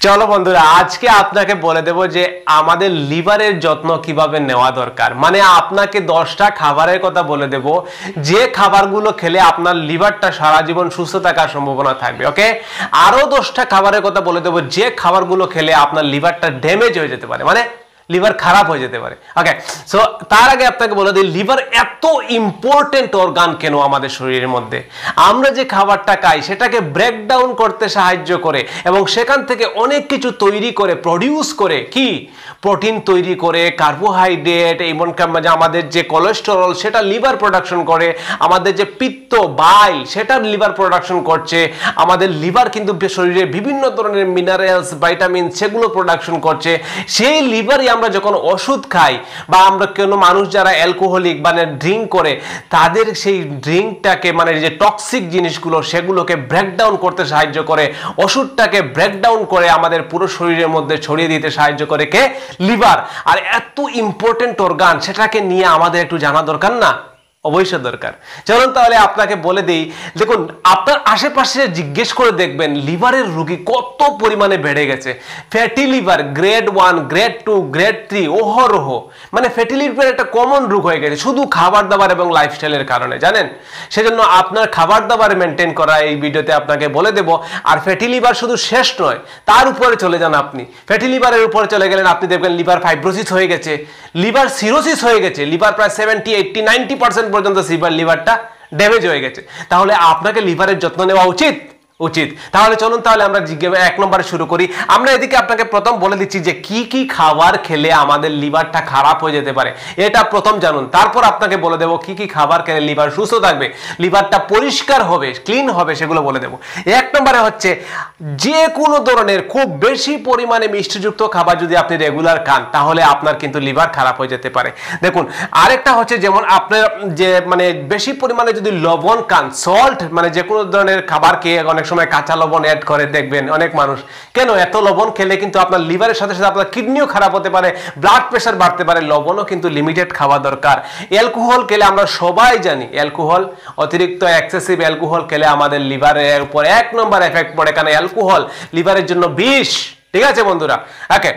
চলো বন্ধুরা, আজকে আপনাকে বলে দেব যে আমাদের লিভারের যত্ন কিভাবে নেওয়া দরকার। মানে আপনাকে 10টা খাবারের কথা বলে দেব, যে খাবারগুলো খেলে আপনার লিভারটা সারা জীবন সুস্থ থাকার সম্ভাবনা থাকবে। ওকে, আরো 10টা খাবারের কথা বলে দেব, যে খাবারগুলো খেলে আপনার লিভারটা ড্যামেজ হয়ে যেতে পারে, মানে লিভার খারাপ হয়ে যেতে পারে। ওকে, সো তার আগে আপনাকে বলে দিই, লিভার এত ইম্পর্টেন্ট অর্গান কেন আমাদের শরীরের মধ্যে। আমরা যে খাবারটা খাই সেটাকে ব্রেকডাউন করতে সাহায্য করে এবং সেখান থেকে অনেক কিছু তৈরি করে, প্রডিউস করে, কি প্রোটিন তৈরি করে, কার্বোহাইড্রেট, এমনকি আমাদের যে কোলেস্টেরল সেটা লিভার প্রোডাকশন করে, আমাদের যে পিত্ত বাইল সেটা লিভার প্রোডাকশন করছে, আমাদের লিভার কিন্তু শরীরে বিভিন্ন ধরনের মিনারেলস, ভাইটামিন সেগুলো প্রোডাকশন করছে। সেই লিভারই আমরা যখন ওষুধ খাই বা আমরা কোনো মানুষ যারা অ্যালকোহলিক মানে ড্রিঙ্ক করে, তাদের সেই ড্রিঙ্কটাকে মানে যে টক্সিক জিনিসগুলো সেগুলোকে ব্রেকডাউন করতে সাহায্য করে, ওষুধটাকে ব্রেকডাউন করে আমাদের পুরো শরীরের মধ্যে ছড়িয়ে দিতে সাহায্য করে কে? লিভার। আর এত ইম্পর্টেন্ট অর্গান, সেটাকে নিয়ে আমাদের একটু জানা দরকার না? অবশ্যই দরকার। চলুন তাহলে আপনাকে বলে দিই, দেখুন আপনার আশেপাশে জিজ্ঞেস করে দেখবেন লিভারের রোগী কত পরিমাণে বেড়ে গেছে। Fatty liver grade 1, grade 2, grade 3 অহরহ, মানে ফ্যাটি লিভার একটা কমন রোগ হয়ে গেছে শুধু খাবার দাবার এবং লাইফস্টাইলের কারণে, জানেন? সেজন্য আপনার খাবার দাবার মেনটেন করা এই ভিডিওতে আপনাকে বলে দেব। আর ফ্যাটি লিভার শুধু শেষ নয়, তার উপরে চলে যান আপনি। ফ্যাটি লিভারের উপরে চলে গেলেন আপনি, দেখবেন লিভার ফাইব্রোসিস হয়ে গেছে, লিভার সিরোসিস হয়ে গেছে, লিভার প্রায় 70, 80, 90% পর্যন্ত লিভারটা ড্যামেজ হয়ে গেছে। তাহলে আপনাকে লিভারের যত্ন নেওয়া উচিত। তাহলে চলুন তাহলে আমরা এক নম্বরে শুরু করি। আমরা এদিকে আপনাকে প্রথম বলে দিচ্ছি যে কি কি খাবার খেলে আমাদের লিভারটা খারাপ হয়ে যেতে পারে, এটা প্রথম জানুন। তারপর আপনাকে বলে দেব কি কি খাবার খেলে লিভার সুস্থ থাকবে, লিভারটা পরিষ্কার হবে, ক্লিন হবে, সেগুলো বলে দেব। এক নম্বরে হচ্ছে যে কোনো ধরনের খুব বেশি পরিমাণে মিষ্টিযুক্ত খাবার যদি আপনি রেগুলার খান, তাহলে আপনার কিন্তু লিভার খারাপ হয়ে যেতে পারে। দেখুন আরেকটা হচ্ছে, যেমন আপনার যে মানে বেশি পরিমাণে যদি লবণ খান, সল্ট, মানে যে কোনো ধরনের খাবার খেয়ে অনেক সময় কাঁচা লবণ অ্যাড করে, দেখবেন অনেক মানুষ। কেন? এত লবণ খেলে কিন্তু আপনার লিভারের সাথে সাথে আপনার কিডনিও খারাপ হতে পারে, ব্লাড প্রেশার বাড়তে পারে। লবণও কিন্তু লিমিটেড খাওয়া দরকার। অ্যালকোহল খেলে আমরা সবাই জানি, অ্যালকোহল, অতিরিক্ত এক্সেসিভ অ্যালকোহল খেলে আমাদের লিভারের উপর 1 নম্বর এফেক্ট পড়ে, কারণ অ্যালকোহল লিভারের জন্য বিষ। ঠিক আছে বন্ধুরা? ওকে,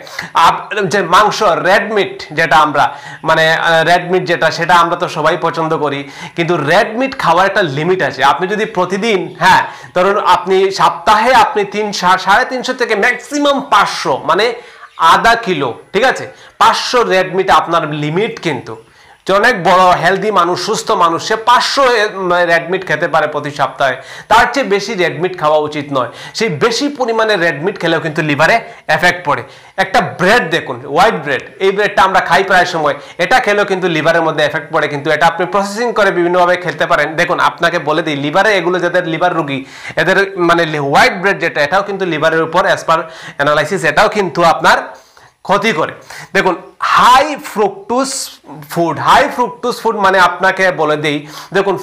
যে মাংস, রেড মিট, যেটা আমরা মানে রেড মিট যেটা, সেটা আমরা তো সবাই পছন্দ করি, কিন্তু রেড মিট খাওয়ার একটা লিমিট আছে। আপনি যদি প্রতিদিন, হ্যাঁ ধরুন আপনি সপ্তাহে আপনি 300-350 থেকে ম্যাক্সিমাম 500, মানে আধা কিলো, ঠিক আছে, 500 রেড মিট আপনার লিমিট। কিন্তু অনেক বড় হেলদি মানুষ, সুস্থ মানুষ, সে 500 রেডমিট খেতে পারে প্রতি সপ্তাহে, তার চেয়ে বেশি রেডমিট খাওয়া উচিত নয়। সেই বেশি পরিমাণে রেডমিট খেলেও কিন্তু লিভারে এফেক্ট পড়ে। একটা ব্রেড দেখুন, হোয়াইট ব্রেড, এই ব্রেডটা আমরা খাই প্রায় সময়, এটা খেলেও কিন্তু লিভারের মধ্যে এফেক্ট পড়ে, কিন্তু এটা আপনি প্রসেসিং করে বিভিন্নভাবে খেতে পারেন। দেখুন আপনাকে বলে দিই, লিভারে এগুলো যাদের লিভার রোগী, এদের মানে হোয়াইট ব্রেড যেটা, এটাও কিন্তু লিভারের উপর অ্যাজ পার অ্যানালাইসিস এটাও কিন্তু আপনার ক্ষতি করে। দেখুন হাই ফ্রুক্টোজ ফুড মানে আপনাকে বলে দেই, দেখুন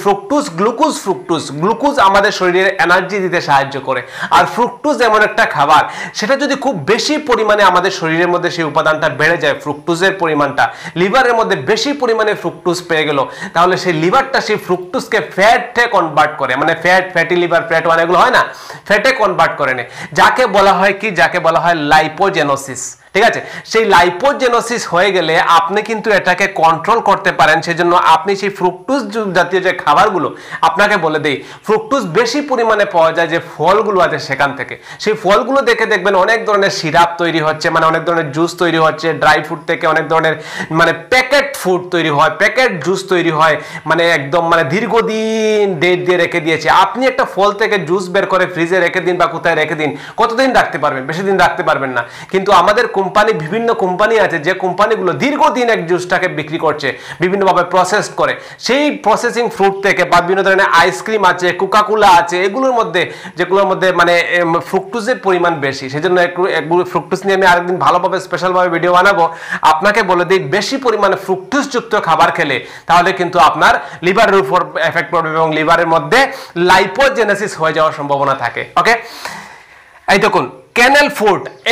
গ্লুকোজ আমাদের শরীরে এনার্জি দিতে সাহায্য করে। আর ফ্রুক্টোজ এমন একটা খাবার, সেটা যদি খুব বেশি পরিমাণে আমাদের শরীরের মধ্যে সেই উপাদানটা বেড়ে যায়, ফ্রুক্টোজের পরিমাণটা, লিভারের মধ্যে বেশি পরিমাণে ফ্রুক্টোজ পেয়ে গেল, তাহলে সেই লিভারটা সেই ফ্রুক্টোজকে ফ্যাটে কনভার্ট করে, মানে ফ্যাটি লিভার, ফ্যাট ওয়ান, এগুলো হয় না, ফ্যাটে কনভার্ট করে নেয়, যাকে বলা হয় কি, যাকে বলা হয় লাইপোজেনোসিস। ঠিক আছে, সেই লাইপোজেনোসিস হয়ে গেলে আপনি কিন্তু এটাকে কন্ট্রোল করতে পারেন। সেজন্য আপনি সেই ফ্রুক্টোজ জাতীয় যে খাবারগুলো, আপনাকে বলে দেই, ফ্রুক্টোজ বেশি পরিমাণে পাওয়া যায় যে ফলগুলো আছে সেখান থেকে। সেই ফলগুলো দেখে দেখবেন অনেক ধরনের সিরাপ তৈরি হচ্ছে, মানে অনেক ধরনের জুস তৈরি হচ্ছে, ড্রাই ফ্রুট থেকে অনেক ধরনের মানে প্যাকেট ফুড তৈরি হয়, প্যাকেট জুস তৈরি হয়, মানে একদম মানে দীর্ঘদিন ডেট দিয়ে রেখে দিয়েছে। আপনি একটা ফল থেকে জুস বের করে ফ্রিজে রেখে দিন বা কোথায় রেখে দিন, কতদিন রাখতে পারবেন? বেশি দিন রাখতে পারবেন না। কিন্তু আমাদের কোম্পানি, বিভিন্ন কোম্পানি আছে যে কোম্পানিগুলো দীর্ঘদিন এক জুসটাকে বিক্রি করছে, বিভিন্নভাবে প্রসেস করে। সেই প্রসেসিং ফ্রুট থেকে বা বিভিন্ন ধরনের আইসক্রিম আছে, কোকাকোলা আছে, এগুলোর মধ্যে যেগুলোর মধ্যে মানে ফ্রুক্টোজের পরিমাণ বেশি। সেজন্য এগুলো ফ্রুক্টোজ নিয়ে আমি আরেকদিন ভালোভাবে স্পেশালভাবে ভিডিও বানাবো। আপনাকে বলে দিই, বেশি পরিমাণে ফ্রুক্টোজযুক্ত খাবার খেলে তাহলে কিন্তু আপনার লিভারের উপর এফেক্ট পড়বে এবং লিভারের মধ্যে লাইপোজেনেসিস হয়ে যাওয়ার সম্ভাবনা থাকে। ওকে, এই দেখুন ক্যানেল ফুড, এই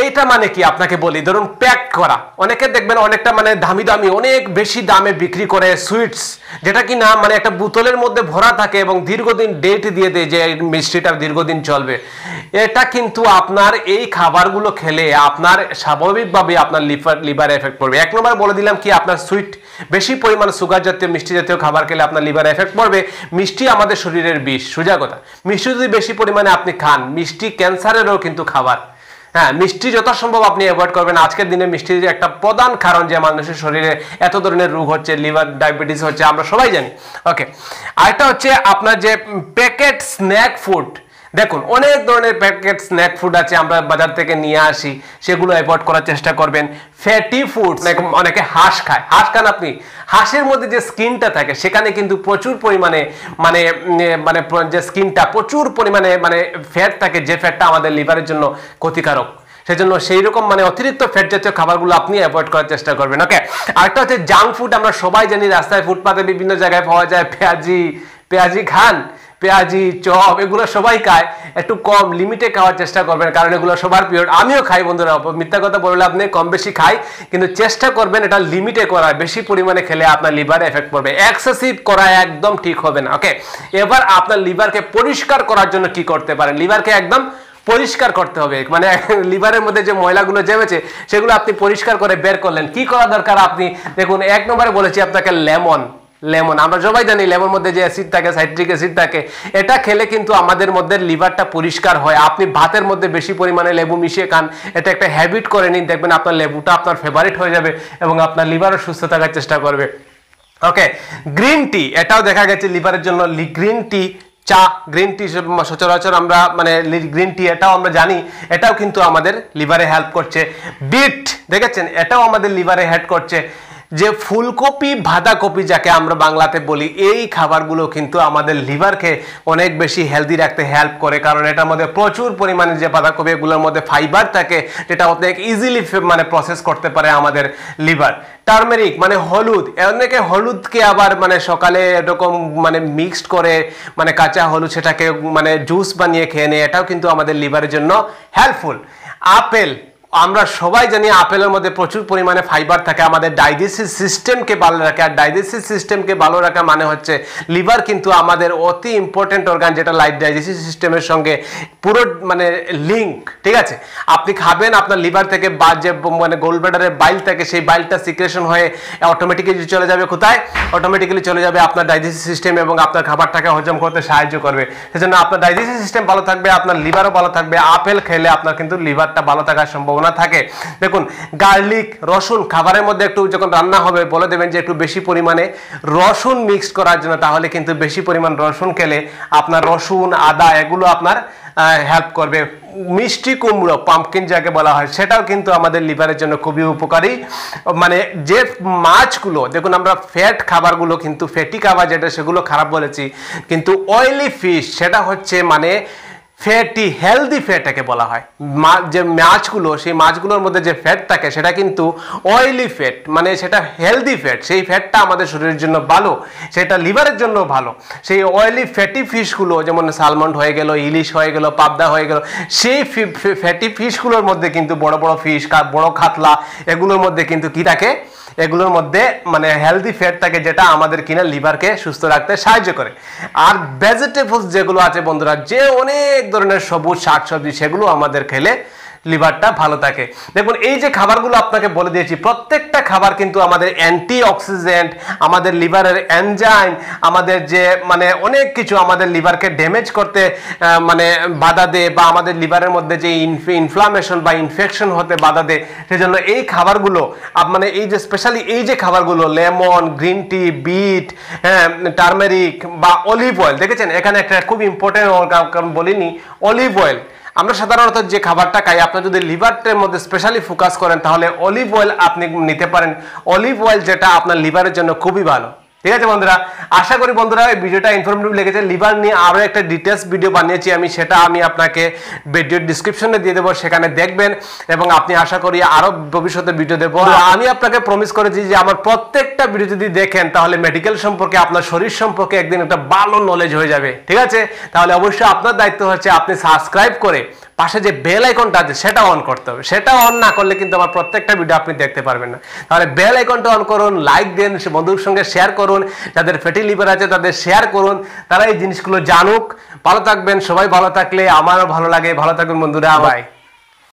এইটা মানে কি আপনাকে বলি, ধরুন প্যাক করা, অনেকে দেখবেন অনেকটা মানে দামি দামি অনেক বেশি দামে বিক্রি করে সুইটস, যেটা কি না মানে একটা বোতলের মধ্যে ভরা থাকে এবং দীর্ঘদিন ডেট দিয়ে দেয় যে মিষ্টিটা দীর্ঘদিন চলবে। এটা কিন্তু আপনার এই খাবারগুলো খেলে আপনার স্বাভাবিকভাবে আপনার লিভার এফেক্ট পড়বে। এক নম্বর বলে দিলাম কি, আপনার সুইট বেশি পরিমাণ সুগার জাতীয় মিষ্টি জাতীয় খাবার খেলে আপনার লিভার এফেক্ট পড়বে। মিষ্টি আমাদের শরীরের বিষ, সোজা কথা। মিষ্টি যদি বেশি পরিমাণে আপনি খান, মিষ্টি ক্যান্সারেরও কিন্তু খাবার। হ্যাঁ, মিষ্টি যত সম্ভব আপনি অ্যাভয়েড করবেন। আজকের দিনে মিষ্টির একটা প্রধান কারণ যে মানুষের শরীরে এত ধরনের রোগ হচ্ছে, লিভার ডায়াবেটিস হচ্ছে, আমরা সবাই জানি। ওকে, আরেকটা হচ্ছে আপনার যে প্যাকেট স্ন্যাক ফুড। দেখুন অনেক ধরনের প্যাকেট স্ন্যাক ফুড আছে, আমরা বাজার থেকে নিয়ে আসি, সেগুলো অ্যাভয়েড করার চেষ্টা করবেন। ফ্যাটি ফুড, অনেকে হাঁস খায়, হাঁস খান আপনি, হাঁসের মধ্যে যে স্কিনটা থাকে সেখানে কিন্তু প্রচুর পরিমাণে মানে মানে যে স্কিনটা প্রচুর পরিমাণে মানে ফ্যাট থাকে, যে ফ্যাটটা আমাদের লিভারের জন্য ক্ষতিকারক। সেজন্য সেই রকম মানে অতিরিক্ত ফ্যাট জাতীয় খাবারগুলো আপনি অ্যাভয়েড করার চেষ্টা করবেন। ওকে, আরেকটা হচ্ছে জাঙ্ক ফুড। আমরা সবাই জানি রাস্তায় ফুটপাতে বিভিন্ন জায়গায় পাওয়া যায় পেঁয়াজি খান, পেঁয়াজি চপ, এগুলো সবাই খায়, একটু কম লিমিটে খাওয়ার চেষ্টা করবেন, কারণ এগুলো সবার প্রিয়। আমিও খাই বন্ধুরা, মিথ্যা কথা বললে আপনি, কম বেশি খাই, কিন্তু চেষ্টা করবেন এটা লিমিটে করার। বেশি পরিমাণে খেলে আপনার লিভারে এফেক্ট পড়বে, এক্সেসিভ করা একদম ঠিক হবে না। ওকে, এবার আপনার লিভারকে পরিষ্কার করার জন্য কি করতে পারেন? লিভারকে একদম পরিষ্কার করতে হবে, মানে লিভারের মধ্যে যে ময়লাগুলো জমেছে সেগুলো আপনি পরিষ্কার করে বের করলেন। কি করা দরকার? আপনি দেখুন, এক নম্বরে বলেছি আপনাকে লেমন। আমরা সবাই জানি লেমনের মধ্যে যে অ্যাসিড থাকে, সাইট্রিক অ্যাসিড থাকে, এটা খেলে কিন্তু আমাদের মধ্যে লিভারটা পরিষ্কার হয়। আপনি ভাতের মধ্যে বেশি পরিমাণে লেবু মিশিয়ে খান, এটা একটা হ্যাবিট করে নিন, দেখবেন আপনার লেবুটা আপনার ফেভারিট হয়ে যাবে এবং আপনার লিভারও সুস্থ থাকার চেষ্টা করবে। ওকে, গ্রিন টি, এটাও দেখা গেছে লিভারের জন্য। গ্রিন টি, চা, গ্রিন টি সচরাচর আমরা মানে গ্রিন টি, এটাও আমরা জানি, এটাও কিন্তু আমাদের লিভারে হেল্প করছে। বিট দেখেছেন, এটাও আমাদের লিভারে হেল্প করছে। যে ফুলকপি, বাঁধাকপি যাকে আমরা বাংলাতে বলি, এই খাবারগুলো কিন্তু আমাদের লিভারকে অনেক বেশি হেলদি রাখতে হেল্প করে, কারণ এটার মধ্যে প্রচুর পরিমাণে যে বাঁধাকপি, এগুলোর মধ্যে ফাইবার থাকে, যেটা অনেক ইজিলি মানে প্রসেস করতে পারে আমাদের লিভার। টার্মেরিক মানে হলুদ, অনেকে হলুদকে আবার মানে সকালে এরকম মানে মিক্সড করে, মানে কাঁচা হলুদ, সেটাকে মানে জুস বানিয়ে খেয়ে নেয়, এটাও কিন্তু আমাদের লিভারের জন্য হেল্পফুল। আপেল, আমরা সবাই জানি আপেলের মধ্যে প্রচুর পরিমাণে ফাইবার থাকে, আমাদের ডাইজেস্টিভ সিস্টেমকে ভালো রাখে। আর ডাইজেস্টিভ সিস্টেমকে ভালো রাখা মানে হচ্ছে লিভার কিন্তু আমাদের অতি ইম্পর্টেন্ট অর্গান, যেটা ডাইজেস্টিভ সিস্টেমের সঙ্গে পুরো মানে লিঙ্ক। ঠিক আছে, আপনি খাবেন, আপনার লিভার থেকে বা যে মানে গোলব্লাডারের বাইল থাকে, সেই বাইলটা সিক্রেশন হয়ে অটোমেটিক্যালি চলে যাবে কোথায়? অটোমেটিক্যালি চলে যাবে আপনার ডাইজেস্টিভ সিস্টেম, এবং আপনার খাবারটাকে হজম করতে সাহায্য করবে। সেজন্য আপনার ডাইজেস্টিভ সিস্টেম ভালো থাকবে, আপনার লিভারও ভালো থাকবে। আপেল খেলে আপনার কিন্তু লিভারটা ভালো থাকার সম্ভাবনা থাকে। দেখুন, গার্লিক, রসুন, খাবারের মধ্যে একটু যখন রান্না হবে বলে দেবেন যে একটু বেশি পরিমাণে রসুন মিক্সড করার জন্য, তাহলে কিন্তু বেশি পরিমাণ রসুন খেলে আপনার রসুন, আদা, এগুলো আপনার হেল্প করবে। মিষ্টি কুমড়ো, পাম্পকিন যাকে বলা হয়, সেটাও কিন্তু আমাদের লিভারের জন্য খুবই উপকারী। মানে যে মাছগুলো, দেখুন আমরা ফ্যাট খাবারগুলো কিন্তু ফ্যাটি খাবার যেটা, সেগুলো খারাপ বলেছি, কিন্তু অয়েলি ফিশ সেটা হচ্ছে মানে ফ্যাটি হেলদি ফ্যাটকে বলা হয়। যে মাছগুলো, সেই মাছগুলোর মধ্যে যে ফ্যাট থাকে সেটা কিন্তু অয়েলি ফ্যাট, মানে সেটা হেলদি ফ্যাট, সেই ফ্যাটটা আমাদের শরীরের জন্য ভালো, সেটা লিভারের জন্য ভালো। সেই অয়েলি ফ্যাটি ফিশগুলো, যেমন সালমন হয়ে গেল, ইলিশ হয়ে গেল, পাবদা হয়ে গেল, সেই ফ্যাটি ফিশগুলোর মধ্যে কিন্তু বড় বড় ফিশ, বড় কাতলা, এগুলোর মধ্যে কিন্তু কি থাকে? এগুলোর মধ্যে মানে হেলদি ফ্যাট থাকে, যেটা আমাদের কিনা লিভারকে সুস্থ রাখতে সাহায্য করে। আর ভেজিটেবলস যেগুলো আছে বন্ধুরা, যে অনেক ধরনের সবুজ শাকসবজি, সেগুলো আমাদের খেলে লিভারটা ভালো থাকে। দেখুন, এই যে খাবারগুলো আপনাকে বলে দিয়েছি, প্রত্যেকটা খাবার কিন্তু আমাদের অ্যান্টি অক্সিডেন্ট, আমাদের লিভারের এনজাইম, আমাদের যে মানে অনেক কিছু আমাদের লিভারকে ড্যামেজ করতে মানে বাধা দেয়, বা আমাদের লিভারের মধ্যে যে ইনফ্লামেশন বা ইনফেকশন হতে বাধা দেয়। সেজন্য এই খাবারগুলো মানে এই যে স্পেশালি এই যে খাবারগুলো, lemon, green tea, beet, turmeric বা অলিভ অয়েল, দেখেছেন এখানে একটা খুব ইম্পর্টেন্ট বলিনি, অলিভ অয়েল। আমরা সাধারণত যে খাবারটা খাই, আপনার যদি লিভারটার মধ্যে স্পেশালি ফোকাস করেন, তাহলে অলিভ অয়েল আপনি নিতে পারেন। অলিভ অয়েল যেটা আপনার লিভারের জন্য খুবই ভালো। ঠিক আছে বন্ধুরা, আশা করি বন্ধুরা এই ভিডিওটা ইনফরমেটিভ লেগেছে। লিভার নিয়ে আরো একটা ডিটেলস ভিডিও বানিয়েছি আমি, সেটা আমি আপনাকে ভিডিও ডিসক্রিপশনে দিয়ে দেবো, সেখানে দেখবেন, এবং আপনি আশা করি আরো ভবিষ্যতে ভিডিও দেবো। আমি আপনাকে প্রমিস করেছি যে আমার প্রত্যেকটা ভিডিও যদি দেখেন, তাহলে মেডিকেল সম্পর্কে, আপনার শরীর সম্পর্কে একদিন একটা ভালো নলেজ হয়ে যাবে। ঠিক আছে, তাহলে অবশ্যই আপনার দায়িত্ব হচ্ছে আপনি সাবস্ক্রাইব করে পাশে যে বেল আইকনটা আছে সেটা অন করতে হবে। সেটা অন না করলে কিন্তু আমার প্রত্যেকটা ভিডিও আপনি দেখতে পারবেন না। তাহলে বেল আইকনটা অন করুন, লাইক দেন, বন্ধুর সঙ্গে শেয়ার করুন, যাদের ফ্যাটি লিভার আছে তাদের শেয়ার করুন, তারা এই জিনিসগুলো জানুক। ভালো থাকবেন, সবাই ভালো থাকলে আমারও ভালো লাগে। ভালো থাকবেন বন্ধুরা, বাই।